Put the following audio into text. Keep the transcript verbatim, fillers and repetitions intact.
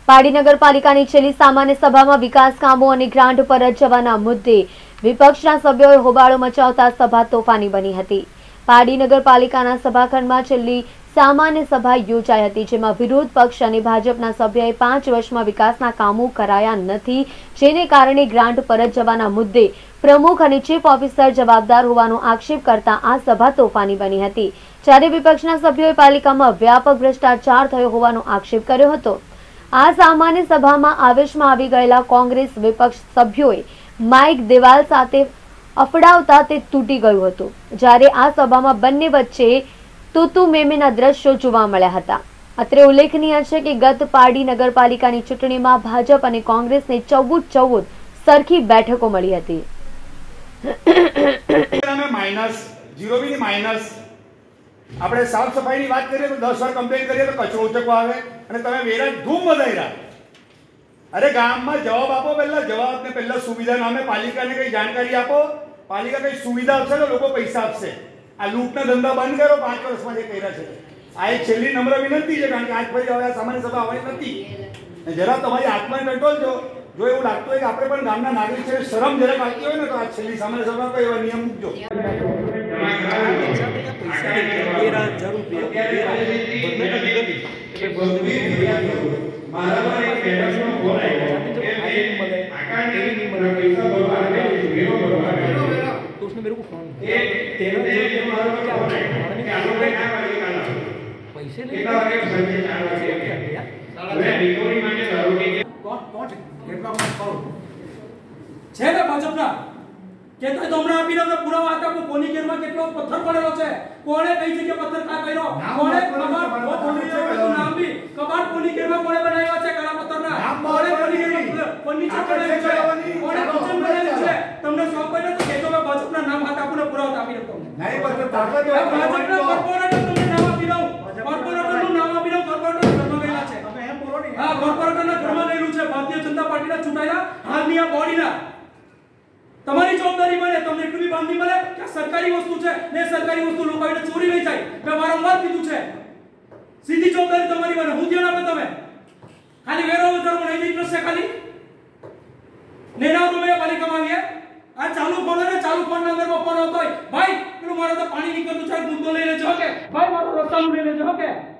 પાડી નગરપાલિકાની છેલ્લી સામાન્ય સભામાં વિકાસ કામો અને ગ્રાન્ટ પરત જવાના મુદ્દે વિપક્ષના સભ્યોએ હોબાળો મચાવતા સભા તોફાની બની હતી। પાડી નગરપાલિકાના સભાખંડમાં છેલ્લી સામાન્ય સભા યોજાઈ હતી, જેમાં વિરોધ પક્ષ અને ભાજપના સભ્યોએ પાંચ વર્ષમાં વિકાસના કામો કરાયા નથી, જેને કારણે ગ્રાન્ટ પરત જવાના મુદ્દે પ્રમુખ અને ચીફ ઓફિસર જવાબદાર હોવાનો આક્ષેપ કરતા આ સભા તોફાની બની હતી। જ્યારે વિપક્ષના સભ્યોએ પાલિકામાં વ્યાપક ભ્રષ્ટાચાર થયો હોવાનો આક્ષેપ કર્યો હતો। આ સામાન્ય સભામાં આવેશમાં આવી ગયેલા કોંગ્રેસ વિપક્ષ સભ્યોએ માઇક દિવાલ સાથે અફડાવતા તે તૂટી ગયું હતું। જ્યારે આ સભામાં બંને વચ્ચે તૂતુ મેમેના દ્રશ્યો જોવા મળ્યા હતા। અત્રે ઉલ્લેખનીય છે કે ગત પારડી નગરપાલિકાની ચૂંટણીમાં ભાજપ અને કોંગ્રેસને ચૌદ ચૌદ સરખી બેઠકો મળી હતી। માઇનસ જીરો બી માઇનસ આપણે સાફ સફાઈની વાત કરીએ તો દસ વાર કમ્પ્લેન કરીએ તો કચરો ઉચકવા આવે અને તમે વેરા ધૂમ વધાર્યા। અરે ગામમાં જવાબ આપો, પહેલા જવાબ ને પહેલા સુવિધા નામે પાલિકાને કઈ જાણકારી આપો। પાલિકા કઈ સુવિધા આપશે તો લોકો પૈસા આપશે। આ લૂંટના ધંધા બંધ કરો, પાંચ વર્ષમાં જે કર્યા છે। આ એક છેલ્લી નમ્ર વિનંતી છે, કારણ કે આજ ફરી હવે સામાન્ય સભા આવવાની નથી। જરા તમારી આત્માને કંટ્રોલ જો જો એવું લાગતું હોય કે આપણે પણ ગામના નાગરિક છે, શરમ જરાક આવતી હોય ને તો આ છેલ્લી સામાન્ય સભા કોઈ એવા નિયમ મૂકજો। तो उसने मेरे को फोन किया, तेरह पैसे ले कौन कौन છે ને ભાજપના કેતો તો હમણાં આપીને અમને પુરાવા હતા કે કોની કેરમાં કેટલો પથ્થર પડેલો છે, કોણે કઈ જગ્યાએ પથ્થર કા કર્યો, કોણે કબાટ ઓ બોલી રહ્યો નામ બી કબાટ કોની કેરમાં કોણે બનાવ્યા છે કાળા પથ્થરના, કોણે કોની કેરમાં ફર્નિચર બનાવ્યું છે, કોણે કિચન બનાવ્યું છે, તમને શોખ હોય ને તો કેજો મે ભાજપના નામ હાથ આપુને પુરાવા આપી દઉં તમને। નહીં પથ્થર તાકત હોય ભાજપના કોર્પોરેટર તમને નામ આપી દઉં, કોર્પોરેટરનું નામ આપી દઉં, કોર્પોરેટર ઘરમાં ગયેલા છે, તમે એમ બોલો નહીં। હા, કોર્પોરેટરના ઘરમાં ગયેલું છે ભારતીય જનતા પાર્ટીના ચૂંટાયેલા હાલની આ બોડીના। તમારી જવાબદારી બને, તમને એટલું બી બાંધી મળે કે સરકારી વસ્તુ છે ને સરકારી વસ્તુ લોકોને ચોરી લઈ જાય। મેં વારંવાર કીધું છે, સીધી જવાબદારી તમારી બને। હું ધ્યાન આપે તમે ખાલી વેરો વધારવાનો નહીં ઇન્ટરેસ્ટ છે ખાલી નેના રૂપિયા પાલિકામાં આવીએ આ ચાલુ ફોન ને ચાલુ ફોન નંબરમાં ફોન આવતો હોય, ભાઈ પેલું મારે તો પાણી નીકળતું છે, મુદ્દો લઈ લેજો કે ભાઈ મારો રસ્તાનું લઈ લેજો કે